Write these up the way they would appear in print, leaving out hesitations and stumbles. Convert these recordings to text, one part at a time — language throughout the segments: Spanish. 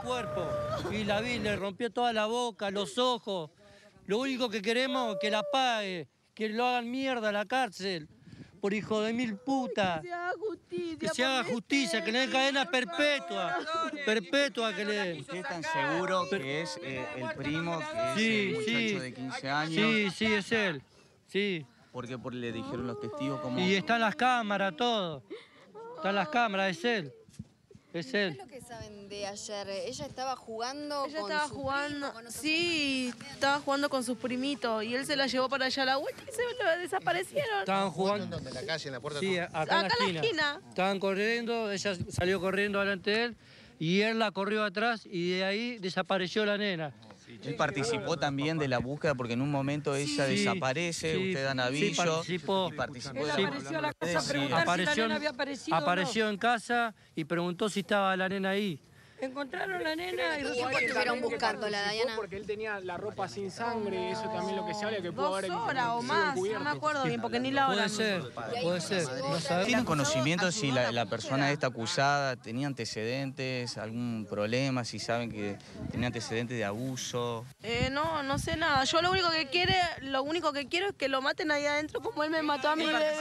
cuerpo. Y la vi, le rompió toda la boca, los ojos. Lo único que queremos es que la pague, que lo hagan mierda a la cárcel. Por hijo de mil putas. Que se haga justicia. Que se haga justicia, que le den cadena perpetua. Perpetua que le den. ¿Usted es tan seguro que es el primo, que es el muchacho de 15 años? Sí, es él. Sí. Porque le dijeron los testigos como... Y están las cámaras, todo. Están las cámaras, es él. Es él. ¿Qué es lo que saben de ayer? ¿Ella estaba jugando Ella con estaba sus jugando, primos, con otros sí, estaba jugando con sus primitos y él se la llevó para allá a la vuelta y se desaparecieron. Estaban jugando. ¿Dónde? ¿En la calle, en la puerta? Sí, acá en la esquina. Estaban corriendo, ella salió corriendo delante de él y él la corrió atrás y de ahí desapareció la nena. Él participó también de la búsqueda porque en un momento ella desaparece, usted dan aviso. Participó. Y participó Él de apareció a la casa a preguntar si la nena había aparecido Apareció en casa y preguntó si estaba la nena ahí. Encontraron la nena y ¿Tiempo resulta que estuvieron buscándola, Dayana? Porque él tenía la ropa sin sangre, eso también lo que se habla, que pudo 2 haber horas o sido más, encubierto. no me acuerdo bien porque ni la hora. Puede ser. No sabemos. ¿Tienen conocimiento si la persona esta acusada tenía antecedentes, algún problema, si saben que tenía antecedentes de abuso? No sé nada. Yo lo único que quiero es que lo maten ahí adentro como él me mató a mi bebé.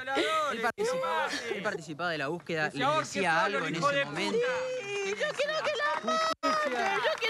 Él participaba de la búsqueda, le decía algo en ese momento. Sí, yo quiero que la maten. Yo